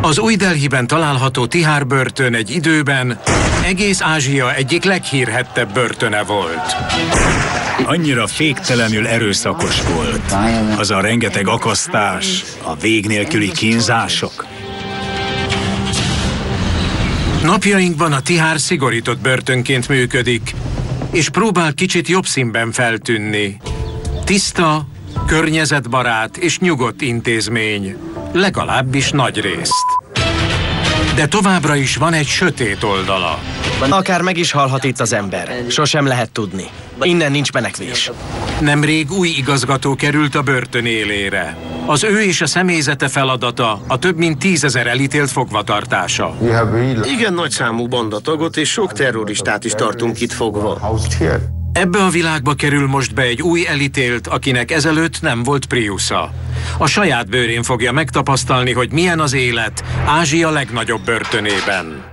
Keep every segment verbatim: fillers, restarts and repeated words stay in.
Az új Delhiben található Tihár börtön egy időben egész Ázsia egyik leghírhettebb börtöne volt. Annyira féktelenül erőszakos volt. Az a rengeteg akasztás, a vég nélküli kínzások. Napjainkban a Tihár szigorított börtönként működik, és próbál kicsit jobb színben feltűnni. Tiszta, környezetbarát és nyugodt intézmény, legalábbis nagyrészt. De továbbra is van egy sötét oldala. Akár meg is halhat itt az ember. Sosem lehet tudni. Innen nincs menekvés. Nemrég új igazgató került a börtön élére. Az ő és a személyzete feladata a több mint tízezer elítélt fogvatartása. Igen nagy számú bandatagot és sok terroristát is tartunk itt fogva. Ebbe a világba kerül most be egy új elítélt, akinek ezelőtt nem volt Priusza. A saját bőrén fogja megtapasztalni, hogy milyen az élet Ázsia legnagyobb börtönében.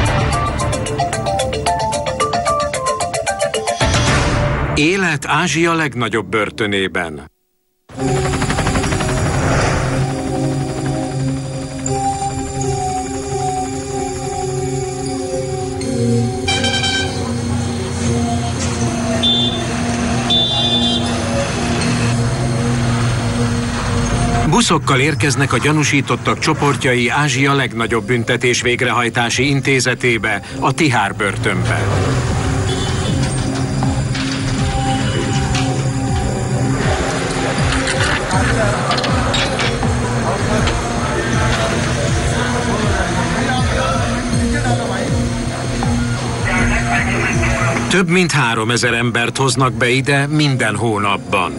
Élet Ázsia legnagyobb börtönében. Buszokkal érkeznek a gyanúsítottak csoportjai Ázsia legnagyobb büntetés végrehajtási intézetébe, a Tihár börtönbe. Több mint háromezer embert hoznak be ide minden hónapban.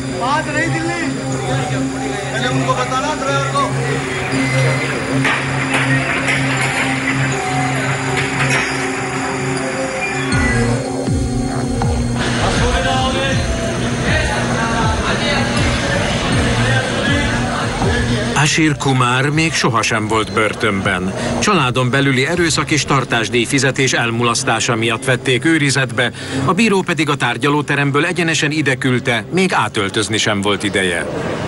Ashir Kumar még sohasem volt börtönben. Családon belüli erőszak és tartásdíj fizetés elmulasztása miatt vették őrizetbe, a bíró pedig a tárgyalóteremből egyenesen ide küldte, még átöltözni sem volt ideje.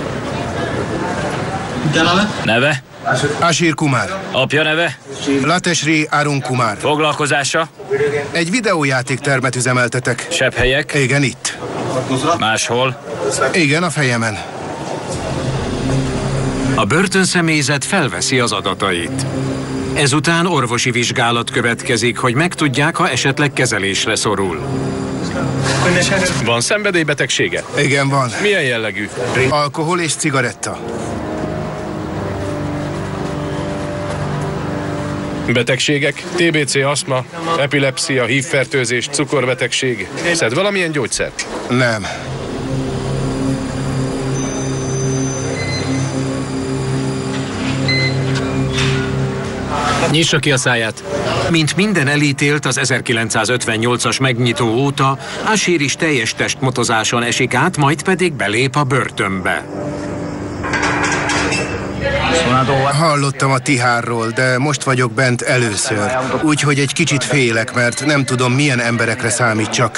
Neve? Ashir Kumar. Apja neve? Lateshri Arun Kumar. Foglalkozása? Egy videójátéktermet üzemeltetek. Sebb helyek? Igen, itt. Máshol? Igen, a fejemen. A börtönszemélyzet felveszi az adatait. Ezután orvosi vizsgálat következik, hogy megtudják, ha esetleg kezelésre szorul. Van szenvedélybetegsége? Igen, van. Milyen jellegű? Alkohol és cigaretta. Betegségek? té bé cé, aszma, epilepszia, hívfertőzés, cukorbetegség. Szed valamilyen gyógyszert? Nem. Nyissa ki a száját. Mint minden elítélt az ezerkilencszázötvennyolcas megnyitó óta, Ashir is teljes testmotozáson esik át, majd pedig belép a börtönbe. Hallottam a Tihárról, de most vagyok bent először. Úgyhogy egy kicsit félek, mert nem tudom, milyen emberekre számítsak.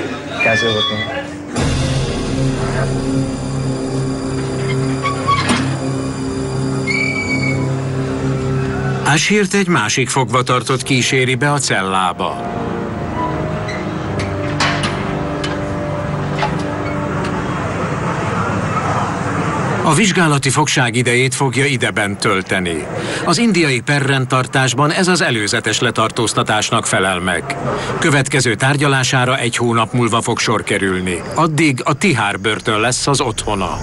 Ashirt egy másik fogvatartott kíséri be a cellába. A vizsgálati fogság idejét fogja ideben tölteni. Az indiai perrendtartásban ez az előzetes letartóztatásnak felel meg. Következő tárgyalására egy hónap múlva fog sor kerülni. Addig a Tihár börtön lesz az otthona.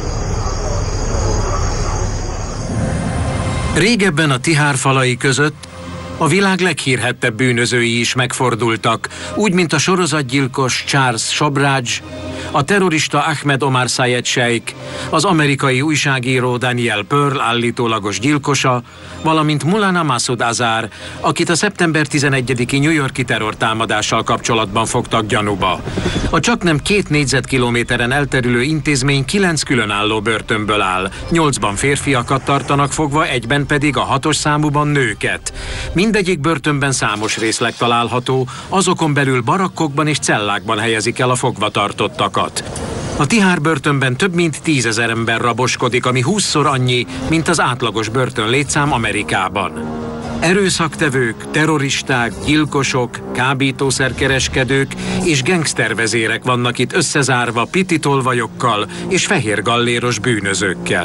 Régebben a Tihár falai között a világ leghírhettebb bűnözői is megfordultak, úgy, mint a sorozatgyilkos Charles Shobraj, a terrorista Ahmed Omar Sayed Sheikh, az amerikai újságíró Daniel Pearl állítólagos gyilkosa, valamint Mulana Masood Azhar, akit a szeptember tizenegyediki New York-i terrortámadással kapcsolatban fogtak gyanúba. A csaknem két négyzetkilométeren elterülő intézmény kilenc különálló börtönből áll, nyolcban férfiakat tartanak fogva, egyben pedig a hatos számúban nőket. Mindegyik börtönben számos részleg található, azokon belül barakkokban és cellákban helyezik el a fogvatartottakat. A Tihár börtönben több mint tízezer ember raboskodik, ami húszszor annyi, mint az átlagos börtön létszám Amerikában. Erőszaktevők, terroristák, gyilkosok, kábítószerkereskedők és gengsztervezérek vannak itt összezárva pititolvajokkal és fehérgalléros bűnözőkkel.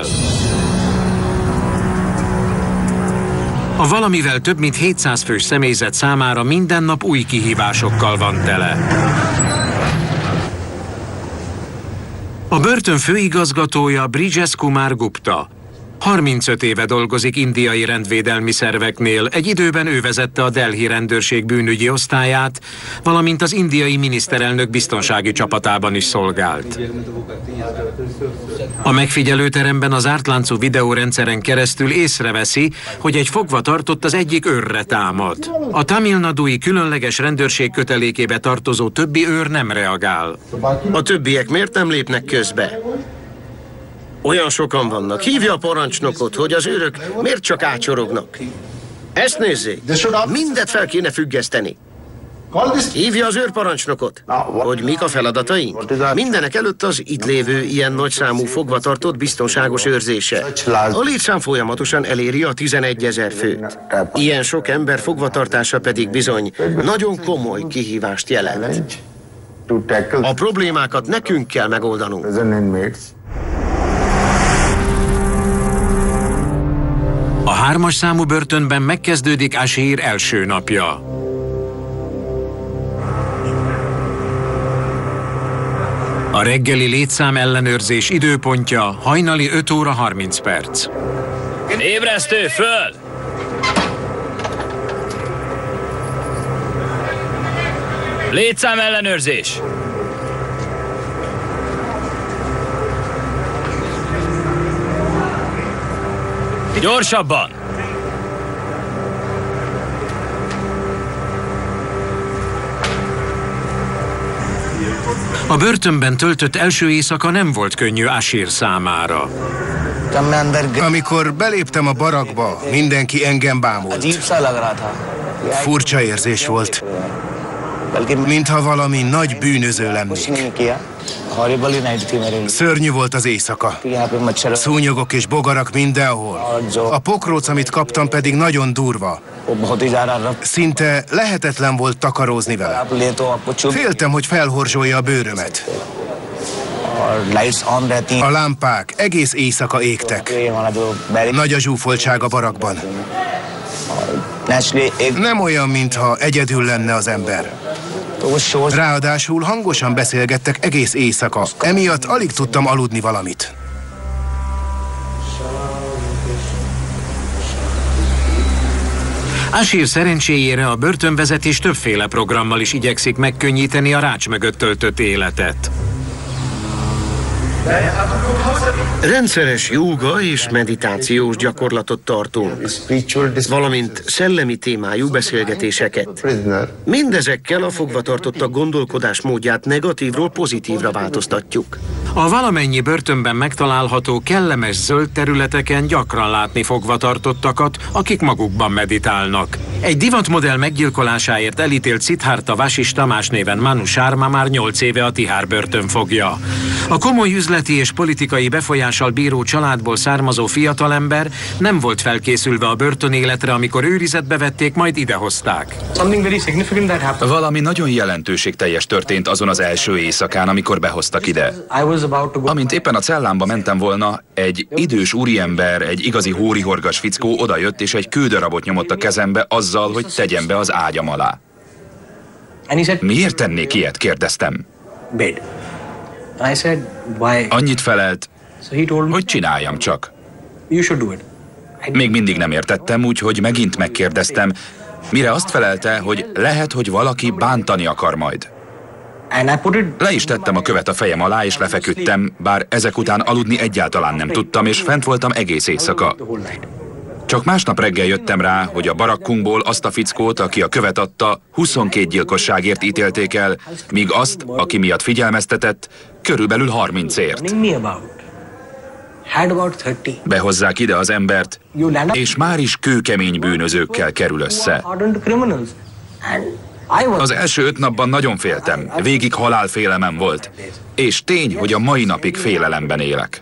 A valamivel több mint hétszáz fős személyzet számára minden nap új kihívásokkal van tele. A börtön főigazgatója Brijesh Kumar Gupta. harmincöt éve dolgozik indiai rendvédelmi szerveknél, egy időben ő vezette a Delhi rendőrség bűnügyi osztályát, valamint az indiai miniszterelnök biztonsági csapatában is szolgált. A megfigyelőteremben az ártláncú videórendszeren keresztül észreveszi, hogy egy fogvatartott az egyik őrre támad. A Tamil Nadui különleges rendőrség kötelékébe tartozó többi őr nem reagál. A többiek miért nem lépnek közbe? Olyan sokan vannak. Hívja a parancsnokot, hogy az őrök miért csak ácsorognak. Ezt nézzék. Mindet fel kéne függeszteni. Hívja az őrparancsnokot, hogy mik a feladataink. Mindenek előtt az itt lévő ilyen nagyszámú fogvatartott biztonságos őrzése. A létszám folyamatosan eléri a tizenegyezer főt. Ilyen sok ember fogvatartása pedig bizony nagyon komoly kihívást jelent. A problémákat nekünk kell megoldanunk. A hármas számú börtönben megkezdődik Ashir első napja. A reggeli létszám ellenőrzés időpontja hajnali öt óra harminc perc. Ébresztő, föl! Létszám ellenőrzés! Gyorsabban! A börtönben töltött első éjszaka nem volt könnyű Ashir számára. Amikor beléptem a barakba, mindenki engem bámult. Furcsa érzés volt, mintha valami nagy bűnöző lennék. Szörnyű volt az éjszaka. Szúnyogok és bogarak mindenhol. A pokróc, amit kaptam, pedig nagyon durva. Szinte lehetetlen volt takarózni vele. Féltem, hogy felhorzsolja a bőrömet. A lámpák egész éjszaka égtek. Nagy a zsúfoltság a barakban. Nem olyan, mintha egyedül lenne az ember. Ráadásul hangosan beszélgettek egész éjszaka, emiatt alig tudtam aludni valamit. Ashir szerencséjére a börtönvezetés többféle programmal is igyekszik megkönnyíteni a rács mögött töltött életet. Rendszeres jóga és meditációs gyakorlatot tartunk, valamint szellemi témájú beszélgetéseket. Mindezekkel a fogvatartottak gondolkodásmódját negatívról pozitívra változtatjuk. A valamennyi börtönben megtalálható kellemes zöld területeken gyakran látni fogvatartottakat, akik magukban meditálnak. Egy divatmodell meggyilkolásáért elítélt Siddhartha Vasista, más néven Manu Sharma már nyolc éve a Tihár börtönfogja. A komoly üzleti és politikai befolyással bíró családból származó fiatalember nem volt felkészülve a börtönéletre, amikor őrizetbe vették, majd idehozták. Valami nagyon jelentőségteljes történt azon az első éjszakán, amikor behoztak ide. Amint éppen a cellámba mentem volna, egy idős úriember, egy igazi hórihorgas fickó odajött és egy kődarabot nyomott a kezembe azzal, hogy tegyem be az ágyam alá. Miért tennék ilyet? Kérdeztem. Annyit felelt, hogy csináljam csak. Még mindig nem értettem, úgyhogy megint megkérdeztem, mire azt felelte, hogy lehet, hogy valaki bántani akar majd. Le is tettem a követ a fejem alá, és lefeküdtem, bár ezek után aludni egyáltalán nem tudtam, és fent voltam egész éjszaka. Csak másnap reggel jöttem rá, hogy a barakkunkból azt a fickót, aki a követ adta, huszonkét gyilkosságért ítélték el, míg azt, aki miatt figyelmeztetett, körülbelül harmincért. Behozzák ide az embert, és már is kőkemény bűnözőkkel kerül össze. Az első öt napban nagyon féltem, végig halálfélelem volt. És tény, hogy a mai napig félelemben élek.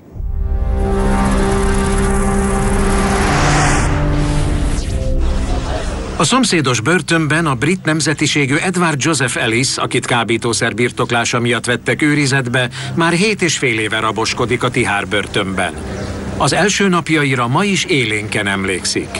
A szomszédos börtönben a brit nemzetiségű Edward Joseph Ellis, akit kábítószer birtoklása miatt vettek őrizetbe, már hét és fél éve raboskodik a Tihár börtönben. Az első napjaira ma is élénken emlékszik.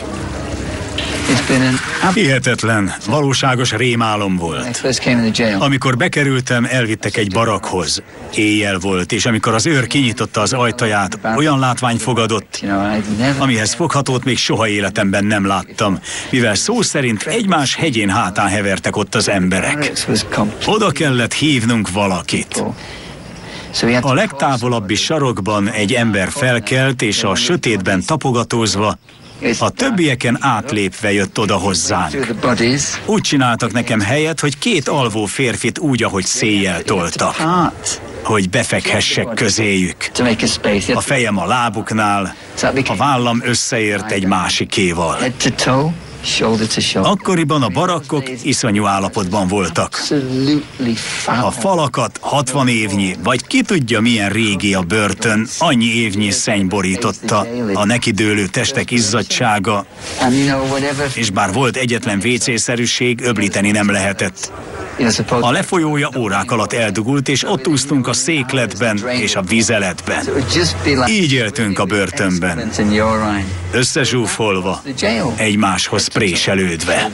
Hihetetlen, valóságos rémálom volt. Amikor bekerültem, elvittek egy barakhoz. Éjjel volt, és amikor az őr kinyitotta az ajtaját, olyan látvány fogadott, amihez foghatót még soha életemben nem láttam, mivel szó szerint egymás hegyén hátán hevertek ott az emberek. Oda kellett hívnunk valakit. A legtávolabbi sarokban egy ember felkelt, és a sötétben tapogatózva, a többieken átlépve jött oda hozzánk. Úgy csináltak nekem helyet, hogy két alvó férfit úgy, ahogy széjjel toltak, hogy befekhessek közéjük. A fejem a lábuknál, a vállam összeért egy másikéval. Akkoriban a barakkok iszonyú állapotban voltak. A falakat hatvan évnyi, vagy ki tudja milyen régi a börtön, annyi évnyi szenny borította, a nekidőlő testek izzadtsága, és bár volt egyetlen vécészerűség, öblíteni nem lehetett. A lefolyója órák alatt eldugult, és ott úsztunk a székletben és a vizeletben. Így éltünk a börtönben, összezsúfolva, egymáshoz préselődve.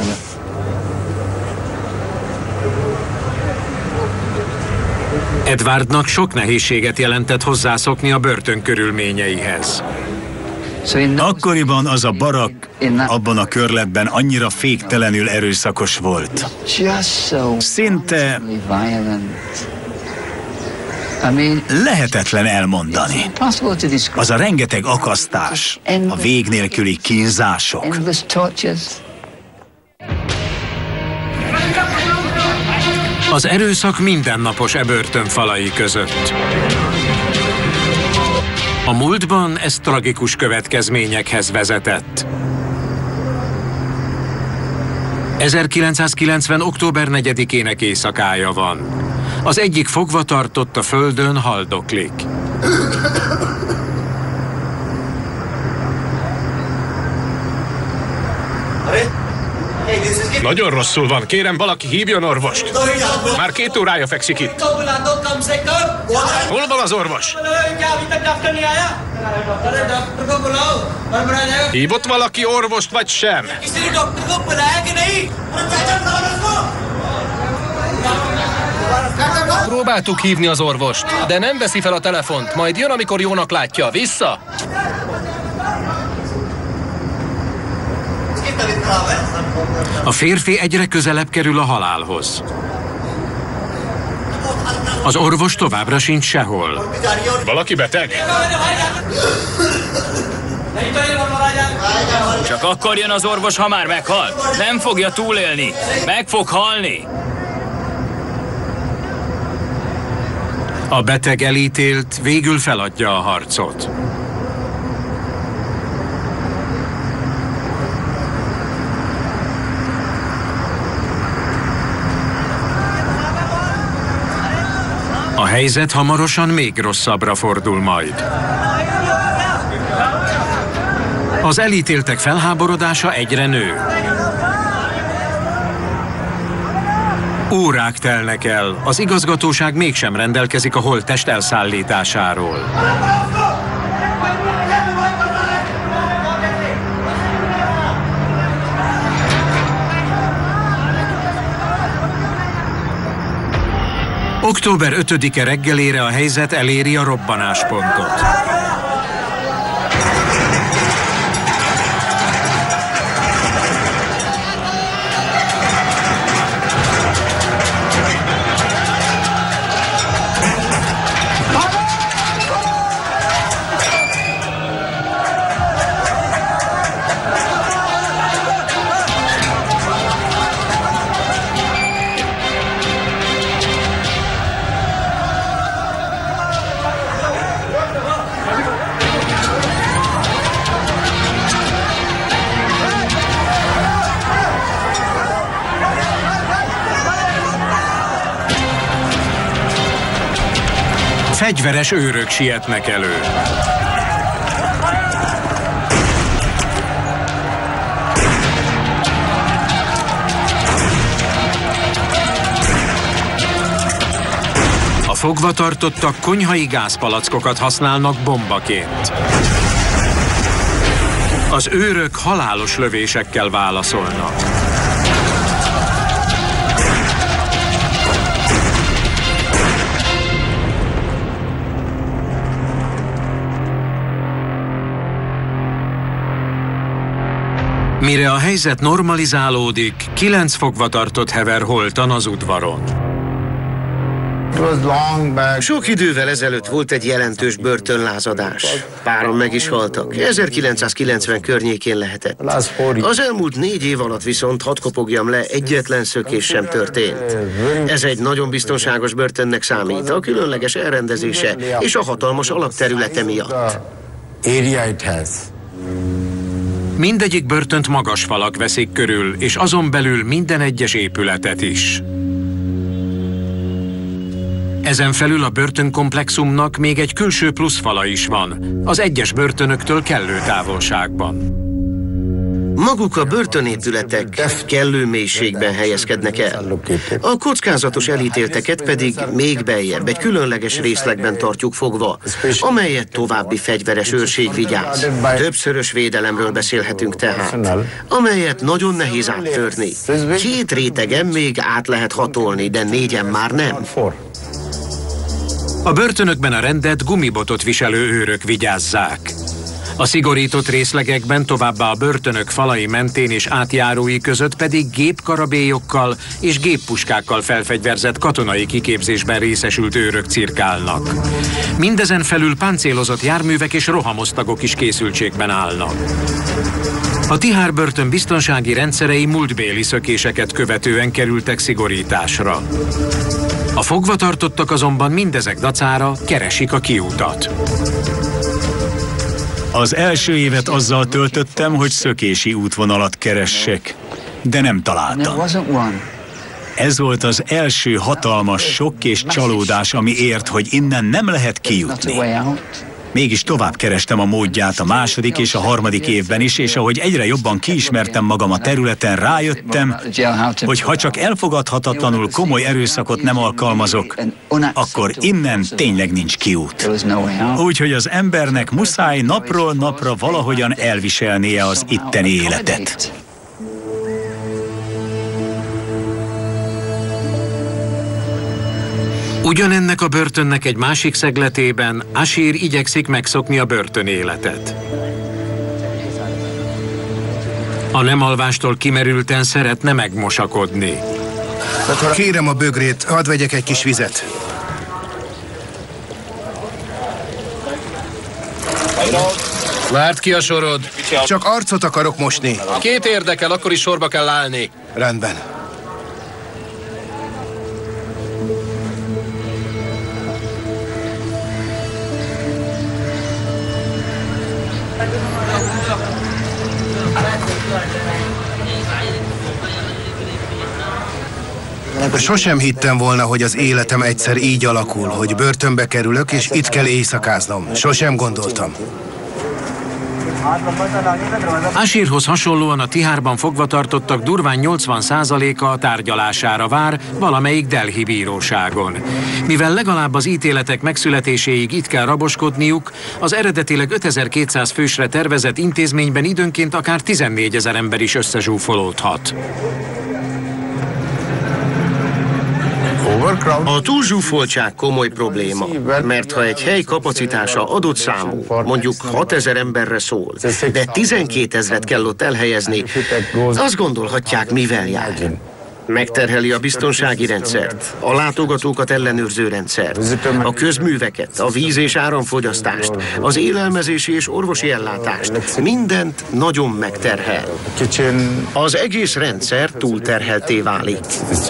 Edwardnak sok nehézséget jelentett hozzászokni a börtön körülményeihez. Akkoriban az a barak abban a körletben annyira féktelenül erőszakos volt. Szinte lehetetlen elmondani. Az a rengeteg akasztás, a vég nélküli kínzások. Az erőszak mindennapos e börtön falai között. A múltban ez tragikus következményekhez vezetett. ezerkilencszázkilencven. október negyedikének éjszakája van. Az egyik fogvatartott a földön haldoklik. Nagyon rosszul van. Kérem, valaki hívjon orvost. Már két órája fekszik itt. Hol van az orvos? Hívott valaki orvost, vagy sem? Próbáltuk hívni az orvost, de nem veszi fel a telefont. Majd jön, amikor jónak látja. Vissza! A férfi egyre közelebb kerül a halálhoz. Az orvos továbbra sincs sehol. Valaki beteg? Csak akkor jön az orvos, ha már meghal. Nem fogja túlélni. Meg fog halni. A beteg elítélt végül feladja a harcot. A helyzet hamarosan még rosszabbra fordul majd. Az elítéltek felháborodása egyre nő. Órák telnek el, az igazgatóság mégsem rendelkezik a holttest elszállításáról. október ötödike reggelére a helyzet eléri a robbanáspontot. Fegyveres őrök sietnek elő. A fogvatartottak konyhai gázpalackokat használnak bombaként. Az őrök halálos lövésekkel válaszolnak. Mire a helyzet normalizálódik, kilenc fogvatartott hever holtan az udvaron. Sok idővel ezelőtt volt egy jelentős börtönlázadás. Páran meg is haltak. ezerkilencszázkilencven környékén lehetett. Az elmúlt négy év alatt viszont, hadd kopogjam le, egyetlen szökés sem történt. Ez egy nagyon biztonságos börtönnek számít, a különleges elrendezése és a hatalmas alapterülete miatt. Mindegyik börtönt magas falak veszik körül, és azon belül minden egyes épületet is. Ezen felül a börtönkomplexumnak még egy külső pluszfala is van, az egyes börtönöktől kellő távolságban. Maguk a börtönépületek kellő mélységben helyezkednek el. A kockázatos elítélteket pedig még beljebb, egy különleges részlegben tartjuk fogva, amelyet további fegyveres őrség vigyáz. Többszörös védelemről beszélhetünk tehát, amelyet nagyon nehéz áttörni. Két rétegen még át lehet hatolni, de négyen már nem. A börtönökben a rendet gumibotot viselő őrök vigyázzák. A szigorított részlegekben, továbbá a börtönök falai mentén és átjárói között pedig gépkarabélyokkal és géppuskákkal felfegyverzett katonai kiképzésben részesült őrök cirkálnak. Mindezen felül páncélozott járművek és rohamosztagok is készültségben állnak. A Tihár börtön biztonsági rendszerei múltbéli szökéseket követően kerültek szigorításra. A fogvatartottak azonban mindezek dacára keresik a kiutat. Az első évet azzal töltöttem, hogy szökési útvonalat keressek, de nem találtam. Ez volt az első hatalmas sok és csalódás, ami ért, hogy innen nem lehet kijutni. Mégis tovább kerestem a módját a második és a harmadik évben is, és ahogy egyre jobban kiismertem magam a területen, rájöttem, hogy ha csak elfogadhatatlanul komoly erőszakot nem alkalmazok, akkor innen tényleg nincs kiút. Úgyhogy az embernek muszáj napról napra valahogyan elviselnie az itteni életet. Ugyanennek a börtönnek egy másik szegletében Ashir igyekszik megszokni a börtönéletet. A nem alvástól kimerülten szeretne megmosakodni. Kérem a bögrét, hadd vegyek egy kis vizet. Várd ki a sorod. Csak arcot akarok mosni. Két érdekel, akkor is sorba kell állni. Rendben. Sosem hittem volna, hogy az életem egyszer így alakul, hogy börtönbe kerülök, és itt kell éjszakáznom. Sosem gondoltam. Ashirhoz hasonlóan a Tihárban fogvatartottak durván nyolcvan százaléka a tárgyalására vár valamelyik Delhi bíróságon. Mivel legalább az ítéletek megszületéséig itt kell raboskodniuk, az eredetileg ötezer-kétszáz fősre tervezett intézményben időnként akár tizennégyezer ember is összezsúfolódhat. A túlzsúfoltság komoly probléma, mert ha egy hely kapacitása adott számú, mondjuk hatezer emberre szól, de tizenkétezret kell ott elhelyezni, azt gondolhatják, mivel jár. Megterheli a biztonsági rendszert, a látogatókat ellenőrző rendszert, a közműveket, a víz- és áramfogyasztást, az élelmezési és orvosi ellátást. Mindent nagyon megterhel. Az egész rendszer túlterhelté válik.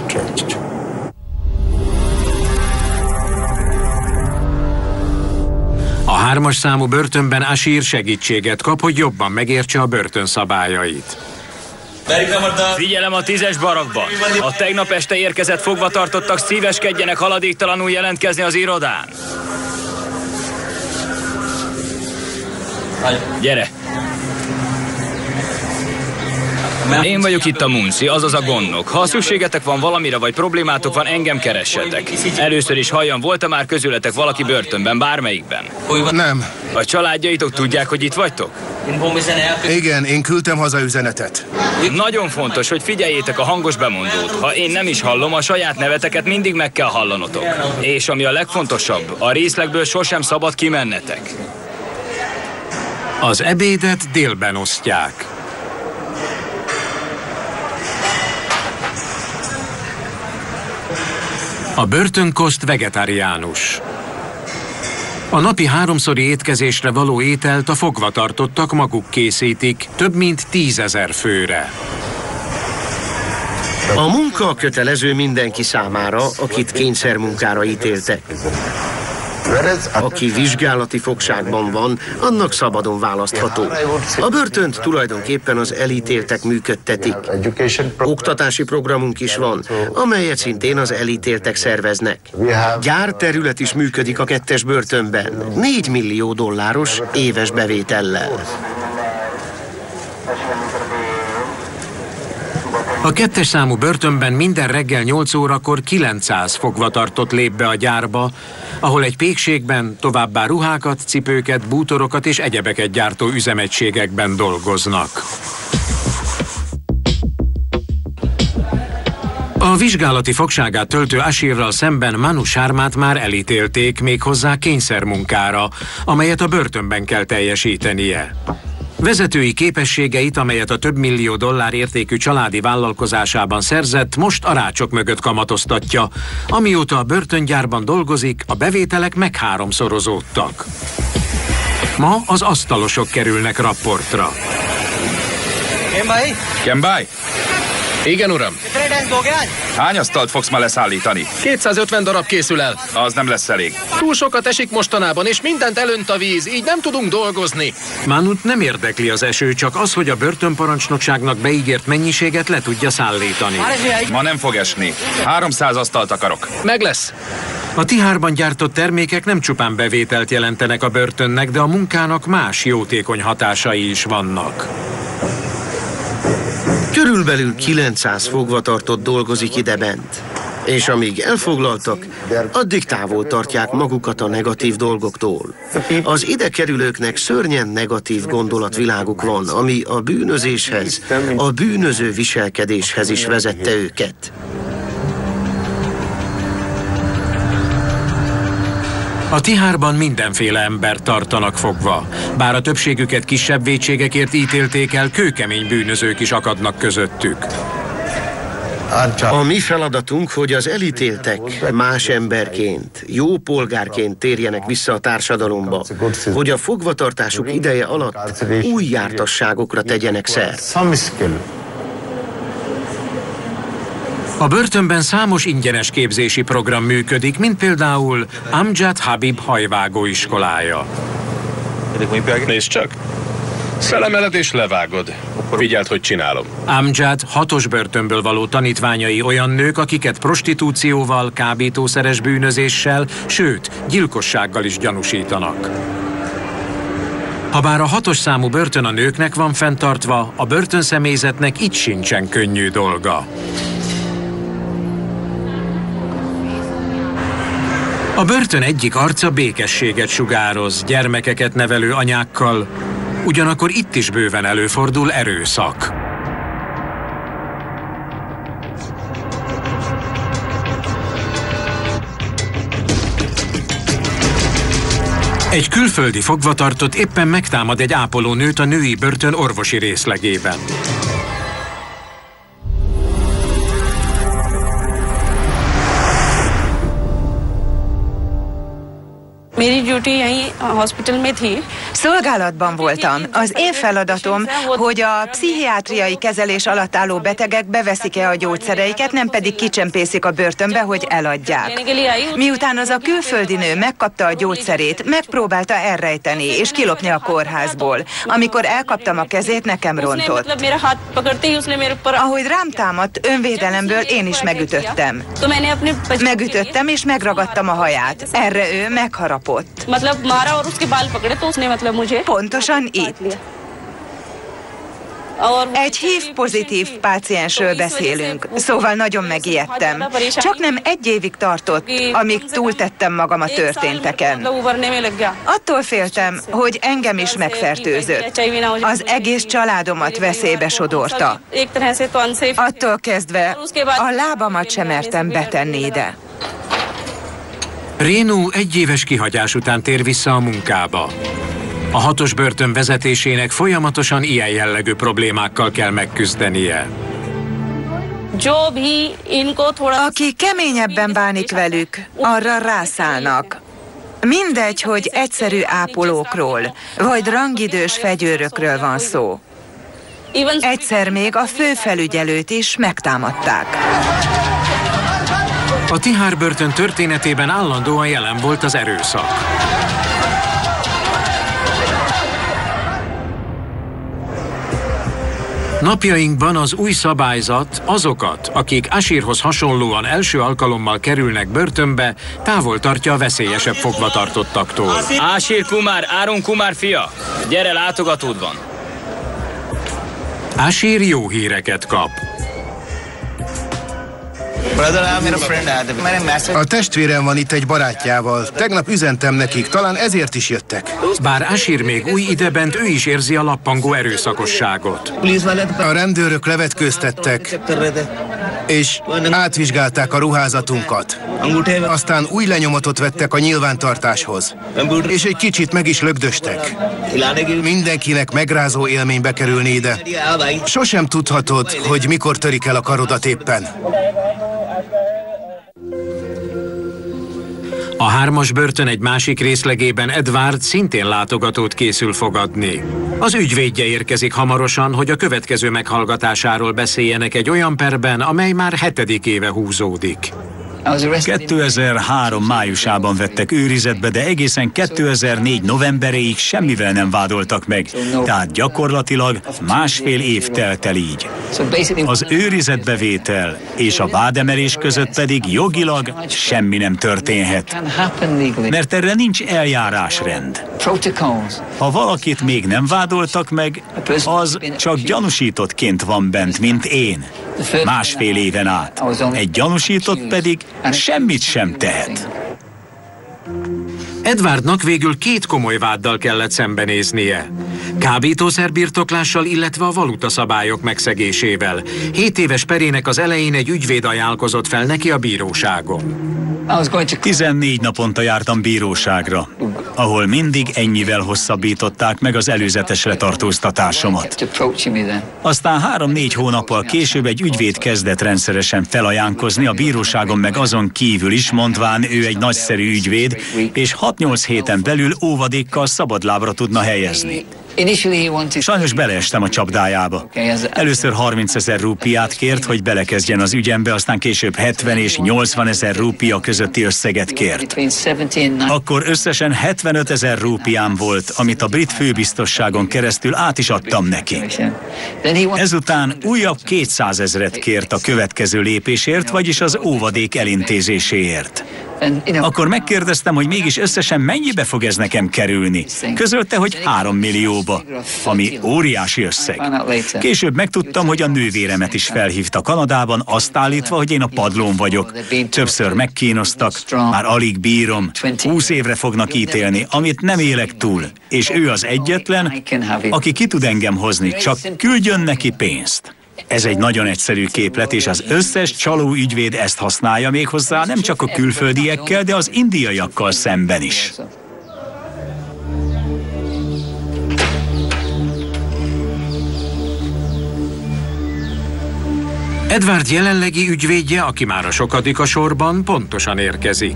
A hármas számú börtönben Ashir segítséget kap, hogy jobban megértse a börtön szabályait. Figyelem a tízes barakban. A tegnap este érkezett fogvatartottak szíveskedjenek haladéktalanul jelentkezni az irodán. Gyere! Én vagyok itt a Munci, azaz a gondnok. Ha szükségetek van valamire, vagy problémátok van, engem keressetek. Először is halljam, volt-e már közületek valaki börtönben, bármelyikben? Nem. A családjaitok tudják, hogy itt vagytok? Igen, én küldtem haza üzenetet. Nagyon fontos, hogy figyeljétek a hangos bemondót. Ha én nem is hallom, a saját neveteket mindig meg kell hallanotok. És ami a legfontosabb, a részlegből sosem szabad kimennetek. Az ebédet délben osztják. A börtönkoszt vegetáriánus. A napi háromszori étkezésre való ételt a fogvatartottak maguk készítik, több mint tízezer főre. A munka kötelező mindenki számára, akit kényszermunkára ítéltek. Aki vizsgálati fogságban van, annak szabadon választható. A börtönt tulajdonképpen az elítéltek működtetik. Oktatási programunk is van, amelyet szintén az elítéltek szerveznek. Gyárterület is működik a kettes börtönben, négy millió dolláros éves bevétellel. A kettes számú börtönben minden reggel nyolc órakor kilencszáz fogvatartott lép be a gyárba, ahol egy pékségben továbbá ruhákat, cipőket, bútorokat és egyebeket gyártó üzemegységekben dolgoznak. A vizsgálati fogságát töltő Ashirral szemben Manu Sharmát már elítélték, méghozzá kényszermunkára, amelyet a börtönben kell teljesítenie. Vezetői képességeit, amelyet a több millió dollár értékű családi vállalkozásában szerzett, most a rácsok mögött kamatoztatja. Amióta a börtöngyárban dolgozik, a bevételek megháromszorozódtak. Ma az asztalosok kerülnek rapportra. Kembai? Igen, uram. Hány asztalt fogsz ma leszállítani? kétszázötven darab készül el. Az nem lesz elég. Túl sokat esik mostanában, és mindent elönt a víz, így nem tudunk dolgozni. Manut nem érdekli az eső, csak az, hogy a börtönparancsnokságnak beígért mennyiséget le tudja szállítani. Ma nem fog esni. háromszáz asztalt akarok. Meg lesz. A Tihárban gyártott termékek nem csupán bevételt jelentenek a börtönnek, de a munkának más jótékony hatásai is vannak. Körülbelül kilencszáz fogvatartott dolgozik idebent, és amíg elfoglaltak, addig távol tartják magukat a negatív dolgoktól. Az ide kerülőknek szörnyen negatív gondolatviláguk van, ami a bűnözéshez, a bűnöző viselkedéshez is vezette őket. A Tihárban mindenféle embert tartanak fogva. Bár a többségüket kisebb vétségekért ítélték el, kőkemény bűnözők is akadnak közöttük. A mi feladatunk, hogy az elítéltek más emberként, jó polgárként térjenek vissza a társadalomba, hogy a fogvatartásuk ideje alatt új jártasságokra tegyenek szert. A börtönben számos ingyenes képzési program működik, mint például Amjad Habib hajvágó iskolája. Nézd csak! Felemeled és levágod. Figyeld, hogy csinálom. Amjad hatos börtönből való tanítványai olyan nők, akiket prostitúcióval, kábítószeres bűnözéssel, sőt, gyilkossággal is gyanúsítanak. Habár a hatos számú börtön a nőknek van fenntartva, a börtönszemélyzetnek itt sincsen könnyű dolga. A börtön egyik arca békességet sugároz, gyermekeket nevelő anyákkal, ugyanakkor itt is bőven előfordul erőszak. Egy külföldi fogvatartott éppen megtámad egy ápolónőt a női börtön orvosi részlegében. Szolgálatban voltam. Az én feladatom, hogy a pszichiátriai kezelés alatt álló betegek beveszik-e a gyógyszereiket, nem pedig kicsempészik a börtönbe, hogy eladják. Miután az a külföldi nő megkapta a gyógyszerét, megpróbálta elrejteni és kilopni a kórházból. Amikor elkaptam a kezét, nekem rontott. Ahogy rám támadt, önvédelemből én is megütöttem. Megütöttem és megragadtam a haját. Erre ő megharapott. Pontosan itt. Egy hív pozitív páciensről beszélünk, szóval nagyon megijedtem. Csak nem egy évig tartott, amíg túltettem magam a történteken. Attól féltem, hogy engem is megfertőzött. Az egész családomat veszélybe sodorta. Attól kezdve a lábamat sem mertem betenni ide. Rénú egy éves kihagyás után tér vissza a munkába. A hatos börtön vezetésének folyamatosan ilyen jellegű problémákkal kell megküzdenie. Aki keményebben bánik velük, arra rászállnak. Mindegy, hogy egyszerű ápolókról, vagy rangidős fegyőrökről van szó. Egyszer még a főfelügyelőt is megtámadták. A Tihár börtön történetében állandóan jelen volt az erőszak. Napjainkban az új szabályzat azokat, akik Ashirhoz hasonlóan első alkalommal kerülnek börtönbe, távol tartja a veszélyesebb fogvatartottaktól. Ashir Kumar, Arun Kumar fia, gyere, látogatód van. Ashir jó híreket kap. A testvérem van itt egy barátjával. Tegnap üzentem nekik, talán ezért is jöttek. Bár Ashir még új idebent, ő is érzi a lappangó erőszakosságot. A rendőrök levetkőztettek, és átvizsgálták a ruházatunkat. Aztán új lenyomatot vettek a nyilvántartáshoz, és egy kicsit meg is lögdöstek. Mindenkinek megrázó élménybe kerülni ide. Sosem tudhatod, hogy mikor törik el a karodat éppen. A hármas börtön egy másik részlegében Edward szintén látogatót készül fogadni. Az ügyvédje érkezik hamarosan, hogy a következő meghallgatásáról beszéljenek egy olyan perben, amely már hetedik éve húzódik. kétezer-három májusában vettek őrizetbe, de egészen kétezer-négy novemberéig semmivel nem vádoltak meg, tehát gyakorlatilag másfél év telt el így. Az őrizetbevétel és a vádemelés között pedig jogilag semmi nem történhet, mert erre nincs eljárásrend. Ha valakit még nem vádoltak meg, az csak gyanúsítottként van bent, mint én, másfél éven át. Egy gyanúsított pedig semmit sem tehet. Edwardnak végül két komoly váddal kellett szembenéznie. Kábítószerbirtoklással, illetve a valutaszabályok megszegésével. Hét éves perének az elején egy ügyvéd ajánlkozott fel neki a bíróságon. tizennégy naponta jártam bíróságra, ahol mindig ennyivel hosszabbították meg az előzetes letartóztatásomat. Aztán három-négy hónappal később egy ügyvéd kezdett rendszeresen felajánkozni a bíróságon, meg azon kívül is, mondván ő egy nagyszerű ügyvéd, és hat-nyolc héten belül óvadékkal szabadlábra tudna helyezni. Sajnos beleestem a csapdájába. Először harmincezer rúpiát kért, hogy belekezdjen az ügyembe, aztán később hetven és nyolcvanezer rúpia közötti összeget kért. Akkor összesen hetvenötezer rúpiám volt, amit a brit főbiztosságon keresztül át is adtam neki. Ezután újabb kétszázezret kért a következő lépésért, vagyis az óvadék elintézéséért. Akkor megkérdeztem, hogy mégis összesen mennyibe fog ez nekem kerülni. Közölte, hogy három millióba, ami óriási összeg. Később megtudtam, hogy a nővéremet is felhívta Kanadában, azt állítva, hogy én a padlón vagyok. Többször megkínoztak, már alig bírom, húsz évre fognak ítélni, amit nem élek túl. És ő az egyetlen, aki ki tud engem hozni, csak küldjön neki pénzt. Ez egy nagyon egyszerű képlet, és az összes csaló ügyvéd ezt használja, méghozzá nem csak a külföldiekkel, de az indiaiakkal szemben is. Edward jelenlegi ügyvédje, aki már a sokadik a sorban, pontosan érkezik.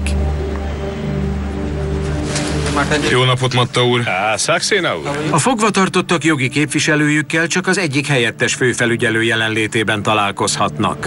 Jó napot, Matta úr! Á, Saxena úr! A fogvatartottak jogi képviselőjükkel csak az egyik helyettes főfelügyelő jelenlétében találkozhatnak.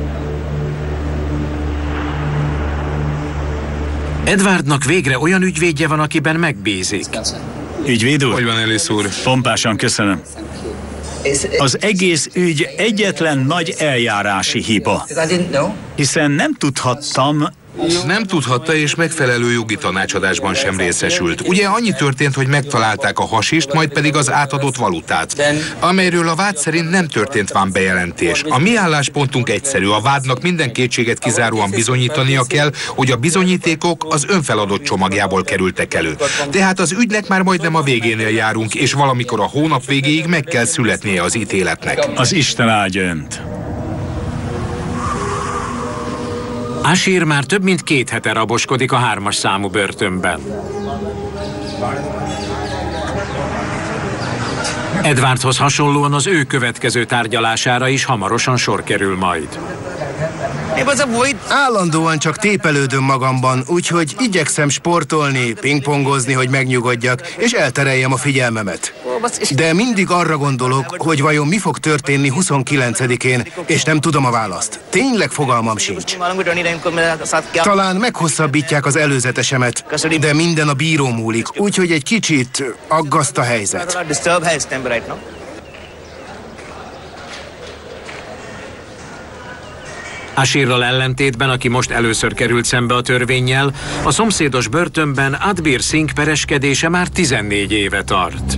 Edwardnak végre olyan ügyvédje van, akiben megbízik. Ügyvéd úr? Hogy van, Ellis úr? Pompásan köszönöm. Az egész ügy egyetlen nagy eljárási hiba, hiszen nem tudhattam, Nem tudhatta, és megfelelő jogi tanácsadásban sem részesült. Ugye annyi történt, hogy megtalálták a hasist, majd pedig az átadott valutát, amelyről a vád szerint nem történt vám bejelentés. A mi álláspontunk egyszerű, a vádnak minden kétséget kizáróan bizonyítania kell, hogy a bizonyítékok az önfeladott csomagjából kerültek elő. Tehát az ügynek már majdnem a végénél járunk, és valamikor a hónap végéig meg kell születnie az ítéletnek. Az Isten áldja önt. Ashir már több mint két hete raboskodik a hármas számú börtönben. Edwardhoz hasonlóan az ő következő tárgyalására is hamarosan sor kerül majd. Állandóan csak tépelődöm magamban, úgyhogy igyekszem sportolni, pingpongozni, hogy megnyugodjak, és eltereljem a figyelmemet. De mindig arra gondolok, hogy vajon mi fog történni huszonkilencedikén, és nem tudom a választ. Tényleg fogalmam sincs. Talán meghosszabbítják az előzetesemet, de minden a bíró múlik, úgyhogy egy kicsit aggaszt a helyzet. Ashirral ellentétben, aki most először került szembe a törvénnyel, a szomszédos börtönben Adbir Singh pereskedése már tizennégy éve tart.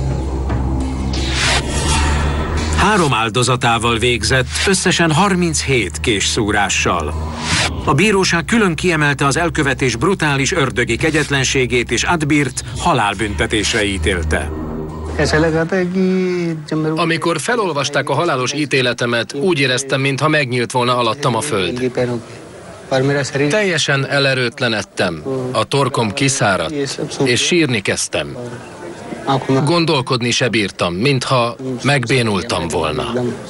Három áldozatával végzett, összesen harminchét késszúrással. A bíróság külön kiemelte az elkövetés brutális ördögi kegyetlenségét, és Adbirt halálbüntetésre ítélte. Amikor felolvasták a halálos ítéletemet, úgy éreztem, mintha megnyílt volna alattam a föld. Teljesen elerőtlenedtem, a torkom kiszáradt, és sírni kezdtem. Gondolkodni se bírtam, mintha megbénultam volna.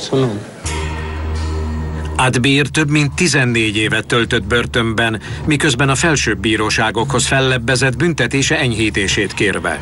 Adbir több mint tizennégy évet töltött börtönben, miközben a felsőbb bíróságokhoz fellebbezett büntetése enyhítését kérve.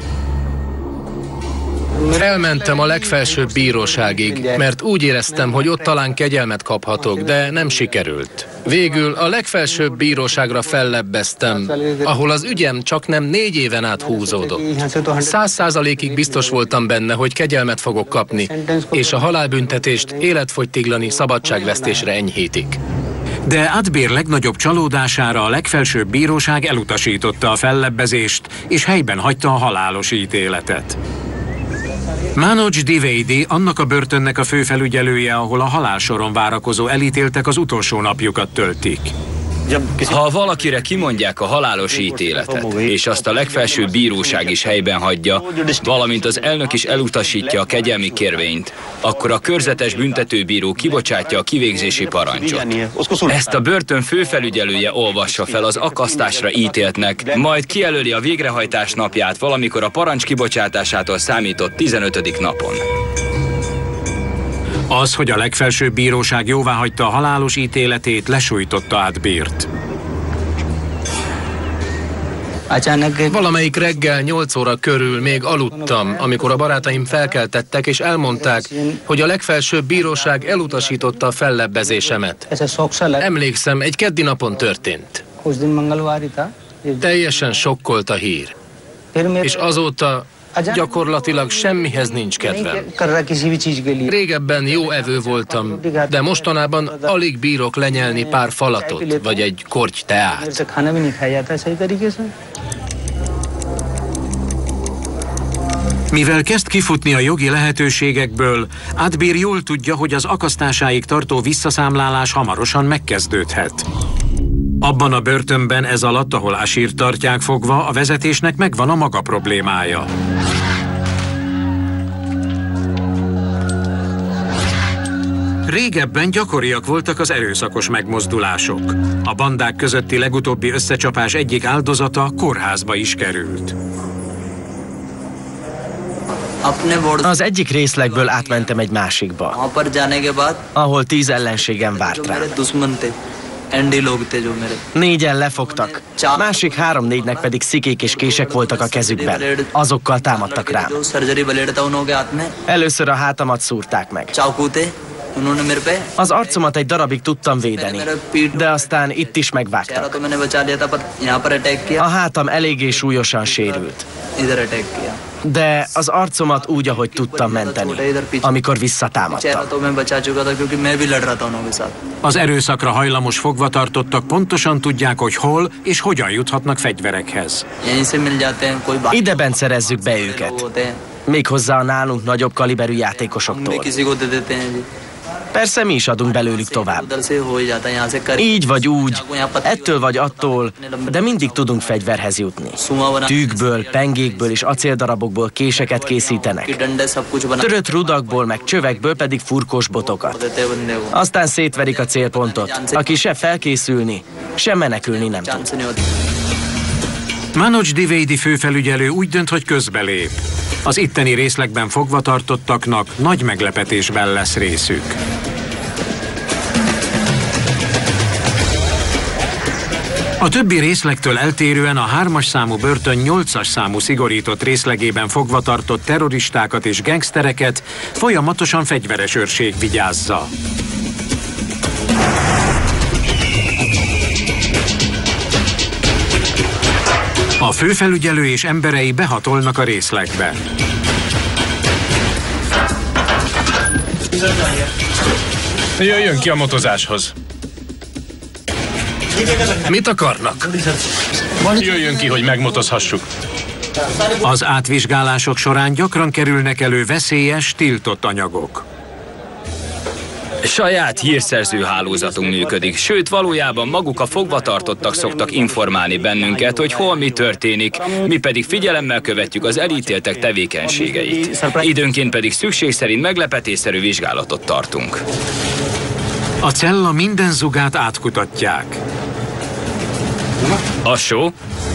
Elmentem a legfelsőbb bíróságig, mert úgy éreztem, hogy ott talán kegyelmet kaphatok, de nem sikerült. Végül a legfelsőbb bíróságra fellebbeztem, ahol az ügyem csak nem négy éven át húzódott. Száz százalékig biztos voltam benne, hogy kegyelmet fogok kapni, és a halálbüntetést életfogytiglani szabadságvesztésre enyhítik. De Adbir legnagyobb csalódására a legfelsőbb bíróság elutasította a fellebbezést, és helyben hagyta a halálos ítéletet. Manoj Dwivedi annak a börtönnek a főfelügyelője, ahol a halálsoron várakozó elítéltek az utolsó napjukat töltik. Ha valakire kimondják a halálos ítéletet, és azt a legfelsőbb bíróság is helyben hagyja, valamint az elnök is elutasítja a kegyelmi kérvényt, akkor a körzetes büntetőbíró kibocsátja a kivégzési parancsot. Ezt a börtön főfelügyelője olvassa fel az akasztásra ítéltnek, majd kijelöli a végrehajtás napját valamikor a parancs kibocsátásától számított tizenötödik napon. Az, hogy a legfelsőbb bíróság jóváhagyta a halálos ítéletét, lesújtotta Adbirt. Valamelyik reggel nyolc óra körül még aludtam, amikor a barátaim felkeltettek és elmondták, hogy a legfelsőbb bíróság elutasította a fellebbezésemet. Emlékszem, egy keddi napon történt. Teljesen sokkolt a hír. És azóta gyakorlatilag semmihez nincs kedvem. Régebben jó evő voltam, de mostanában alig bírok lenyelni pár falatot, vagy egy korty teát. Mivel kezd kifutni a jogi lehetőségekből, Adbir jól tudja, hogy az akasztásáig tartó visszaszámlálás hamarosan megkezdődhet. Abban a börtönben ez alatt, ahol Ashirt tartják fogva, a vezetésnek megvan a maga problémája. Régebben gyakoriak voltak az erőszakos megmozdulások. A bandák közötti legutóbbi összecsapás egyik áldozata kórházba is került. Az egyik részlegből átmentem egy másikba, ahol tíz ellenségem várt rám. Négyen lefogtak, másik három-négynek pedig szikék és kések voltak a kezükben. Azokkal támadtak rám. Először a hátamat szúrták meg. Az arcomat egy darabig tudtam védeni, de aztán itt is megvágtak. A hátam eléggé súlyosan sérült. De az arcomat úgy, ahogy tudtam menteni, amikor visszatámadtam. Az erőszakra hajlamos fogvatartottak pontosan tudják, hogy hol és hogyan juthatnak fegyverekhez. Ideben szerezzük be őket. Méghozzá a nálunk nagyobb kaliberű játékosoktól. Persze mi is adunk belőlük tovább. Így vagy úgy, ettől vagy attól, de mindig tudunk fegyverhez jutni. Tűkből, pengékből és acéldarabokból késeket készítenek. Törött rudakból meg csövekből pedig furkós botokat. Aztán szétverik a célpontot, aki se felkészülni, se menekülni nem tud. Manoj Dwivedi főfelügyelő úgy dönt, hogy közbelép. Az itteni részlegben fogvatartottaknak nagy meglepetésben lesz részük. A többi részlegtől eltérően a hármas számú börtön nyolcas számú szigorított részlegében fogvatartott terroristákat és gengsztereket folyamatosan fegyveres őrség vigyázza. A főfelügyelő és emberei behatolnak a részlegbe. Jöjjön ki a motozáshoz. Mit akarnak? Jöjjön ki, hogy megmotozhassuk. Az átvizsgálások során gyakran kerülnek elő veszélyes, tiltott anyagok. Saját hírszerző hálózatunk működik, sőt valójában maguk a fogvatartottak szoktak informálni bennünket, hogy hol mi történik, mi pedig figyelemmel követjük az elítéltek tevékenységeit. Időnként pedig szükség szerint meglepetésszerű vizsgálatot tartunk. A cella minden zugát átkutatják. A show?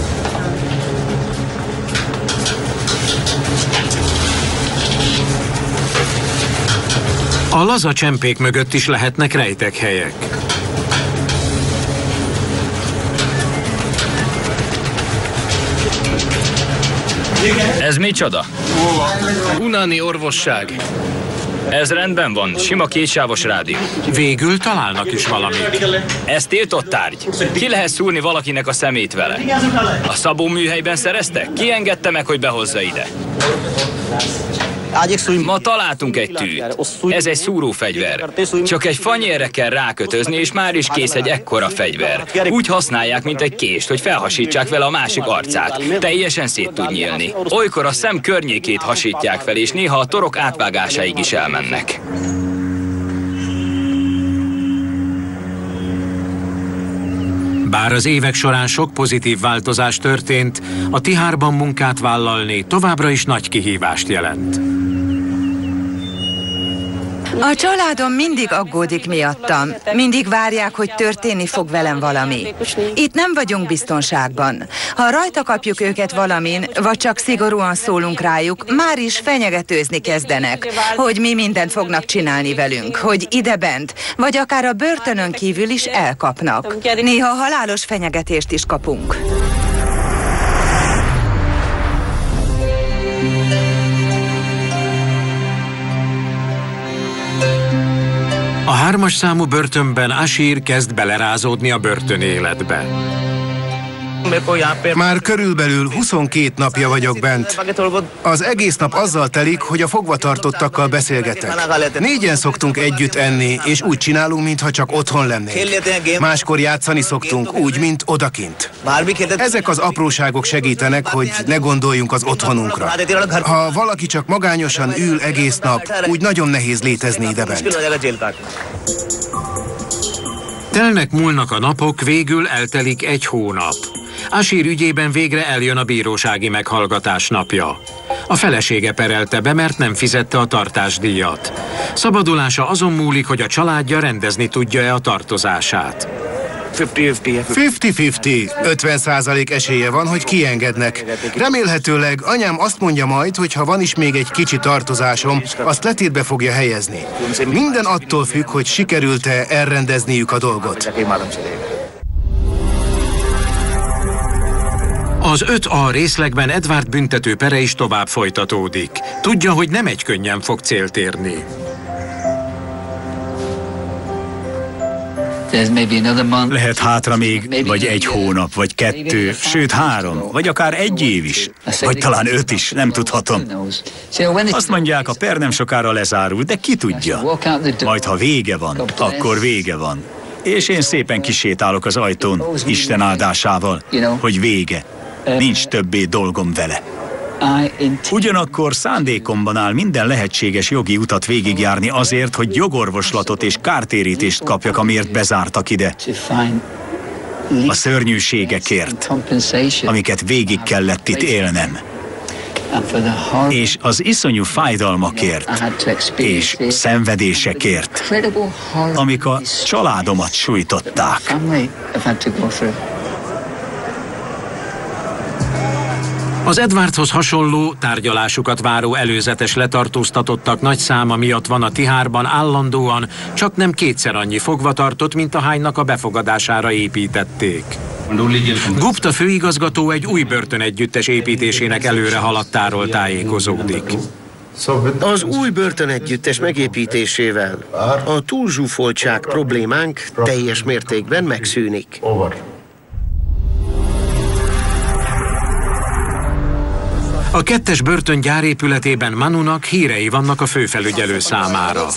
A laza csempék mögött is lehetnek rejtekhelyek. Ez micsoda? Unani orvosság. Ez rendben van, sima kétsávos rádió. Végül találnak is valamit. Ez tiltott tárgy. Ki lehet szúrni valakinek a szemét vele? A Szabó műhelyben szerezte? Ki engedte meg, hogy behozza ide? Ma találtunk egy tűt. Ez egy szúrófegyver. Csak egy fanyérre kell rákötözni, és már is kész egy ekkora fegyver. Úgy használják, mint egy kést, hogy felhasítsák vele a másik arcát. Teljesen szét tud nyílni. Olykor a szem környékét hasítják fel, és néha a torok átvágásáig is elmennek. Bár az évek során sok pozitív változás történt, a Tihárban munkát vállalni továbbra is nagy kihívást jelent. A családom mindig aggódik miattam. Mindig várják, hogy történni fog velem valami. Itt nem vagyunk biztonságban. Ha rajta kapjuk őket valamin, vagy csak szigorúan szólunk rájuk, már is fenyegetőzni kezdenek, hogy mi mindent fognak csinálni velünk, hogy idebent, vagy akár a börtönön kívül is elkapnak. Néha halálos fenyegetést is kapunk. A hármas számú börtönben Ashir kezd belerázódni a börtönéletbe. Már körülbelül huszonkét napja vagyok bent. Az egész nap azzal telik, hogy a fogvatartottakkal beszélgetek. Négyen szoktunk együtt enni, és úgy csinálunk, mintha csak otthon lennénk. Máskor játszani szoktunk, úgy, mint odakint. Ezek az apróságok segítenek, hogy ne gondoljunk az otthonunkra. Ha valaki csak magányosan ül egész nap, úgy nagyon nehéz létezni idebent. Telnek múlnak a napok, végül eltelik egy hónap. Ashir ügyében végre eljön a bírósági meghallgatás napja. A felesége perelte be, mert nem fizette a tartásdíjat. Szabadulása azon múlik, hogy a családja rendezni tudja-e a tartozását. ötven-ötven, ötven százalék esélye van, hogy kiengednek. Remélhetőleg anyám azt mondja majd, hogy ha van is még egy kicsi tartozásom, azt letétbe fogja helyezni. Minden attól függ, hogy sikerült-e elrendezniük a dolgot. Az öt A részlegben Edward büntető pere is tovább folytatódik. Tudja, hogy nem egy könnyen fog célt érni. Lehet hátra még, vagy egy hónap, vagy kettő, sőt három, vagy akár egy év is, vagy talán öt is, nem tudhatom. Azt mondják, a per nem sokára lezárul, de ki tudja. Majd ha vége van, akkor vége van. És én szépen kisétálok az ajtón, Isten áldásával, hogy vége. Nincs többé dolgom vele. Ugyanakkor szándékomban áll minden lehetséges jogi utat végigjárni azért, hogy jogorvoslatot és kártérítést kapjak, amiért bezártak ide. A szörnyűségekért, amiket végig kellett itt élnem. És az iszonyú fájdalmakért és szenvedésekért, amik a családomat sújtották. Az Edwardhoz hasonló, tárgyalásukat váró előzetes letartóztatottak nagy száma miatt van a Tihárban állandóan csak nem kétszer annyi fogvatartott, mint ahánynak a befogadására építették. Gupta főigazgató egy új börtönegyüttes építésének előre haladtáról tájékozódik. Az új börtönegyüttes megépítésével a túlzsúfoltság problémánk teljes mértékben megszűnik. A kettes börtön gyárépületében Manunak hírei vannak a főfelügyelő számára.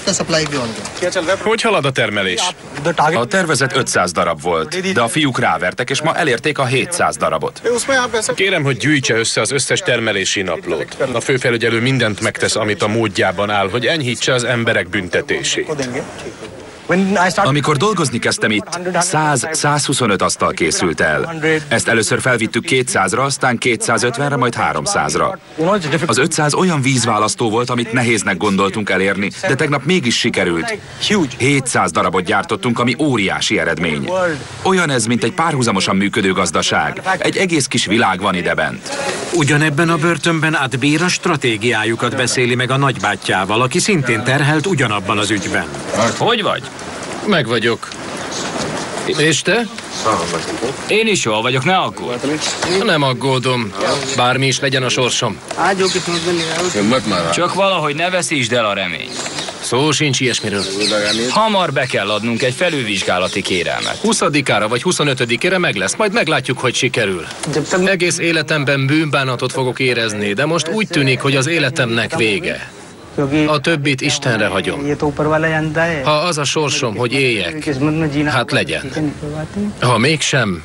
Hogy halad a termelés? A tervezett ötszáz darab volt, de a fiúk rávertek, és ma elérték a hétszáz darabot. Kérem, hogy gyűjtse össze az összes termelési naplót. A főfelügyelő mindent megtesz, amit a módjában áll, hogy enyhítse az emberek büntetését. Amikor dolgozni kezdtem itt, száz-százhuszonöt asztal készült el. Ezt először felvittük kétszázra, aztán kétszázötvenre, majd háromszázra. Az ötszáz olyan vízválasztó volt, amit nehéznek gondoltunk elérni, de tegnap mégis sikerült. hétszáz darabot gyártottunk, ami óriási eredmény. Olyan ez, mint egy párhuzamosan működő gazdaság. Egy egész kis világ van idebent. Ugyanebben a börtönben Adbér a stratégiájukat beszéli meg a nagybátyjával, aki szintén terhelt ugyanabban az ügyben. Hogy vagy? Meg vagyok. És te? Én is jól vagyok, ne aggódj. Nem aggódom. Bármi is legyen a sorsom. Csak valahogy ne veszítsd el a reményt. Szó sincs ilyesmiről. Hamar be kell adnunk egy felülvizsgálati kérelmet. huszadikára vagy huszonötödikére meg lesz, majd meglátjuk, hogy sikerül. Egész életemben bűnbánatot fogok érezni, de most úgy tűnik, hogy az életemnek vége. A többit Istenre hagyom. Ha az a sorsom, hogy éljek, hát legyen. Ha mégsem...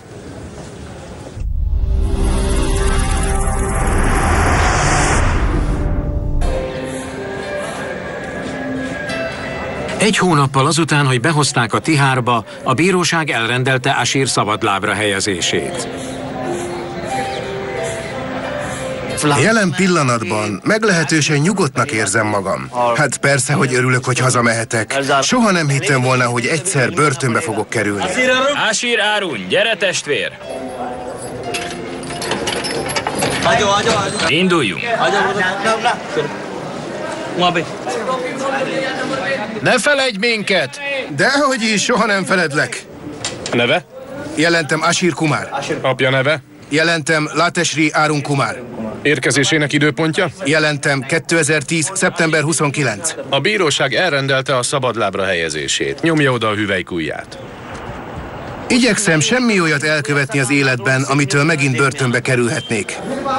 Egy hónappal azután, hogy behozták a Tihárba, a bíróság elrendelte Ashir szabadlábra helyezését. Jelen pillanatban meglehetősen nyugodtnak érzem magam. Hát persze, hogy örülök, hogy hazamehetek. Soha nem hittem volna, hogy egyszer börtönbe fogok kerülni. Ashir Árun, gyere testvér! Induljunk! Ne feledj minket! Dehogy is, soha nem feledlek. Neve? Jelentem Ashir Kumar. Apja neve? Jelentem Lateshri Arun Kumar. Érkezésének időpontja? Jelentem kétezer-tíz. szeptember huszonkilenc. A bíróság elrendelte a szabadlábra helyezését. Nyomja oda a hüvelykujját. Igyekszem semmi olyat elkövetni az életben, amitől megint börtönbe kerülhetnék.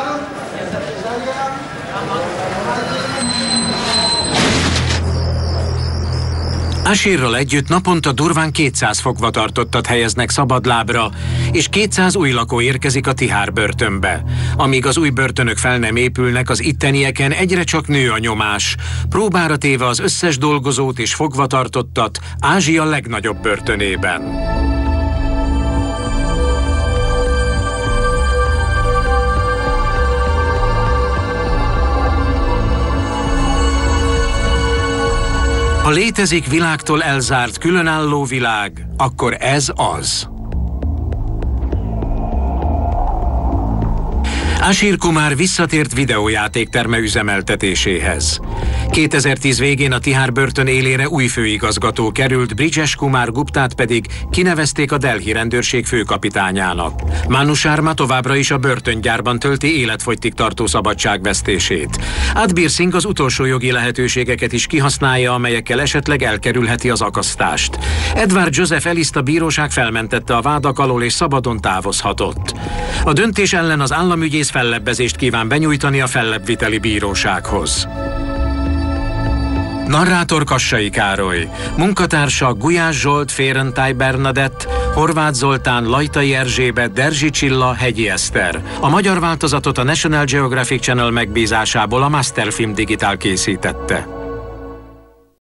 Ashirral együtt naponta durván kétszáz fogvatartottat helyeznek szabadlábra, és kétszáz új lakó érkezik a Tihár börtönbe. Amíg az új börtönök fel nem épülnek, az ittenieken egyre csak nő a nyomás. Próbára téve az összes dolgozót és fogvatartottat Ázsia legnagyobb börtönében. Ha létezik világtól elzárt, különálló világ, akkor ez az. Ashir Kumar visszatért videójátékterme üzemeltetéséhez. kétezer-tíz végén a Tihár börtön élére új főigazgató került, Brijesh Kumar Guptát pedig kinevezték a Delhi rendőrség főkapitányának. Manu Sharma továbbra is a börtöngyárban tölti életfogytig tartó szabadságvesztését. Adbir Singh az utolsó jogi lehetőségeket is kihasználja, amelyekkel esetleg elkerülheti az akasztást. Edward Joseph Ellis-t a bíróság felmentette a vádak alól és szabadon távozhatott. A döntés ellen az államügyész fellebbezést kíván benyújtani a fellebbviteli bírósághoz. Narrátor Kassai Károly, munkatársa Gulyás Zsolt, Férentáj Bernadett, Horváth Zoltán, Lajtai Erzsébet, Derzsi Csilla, Hegyi Eszter. A magyar változatot a National Geographic Channel megbízásából a Masterfilm Digital készítette.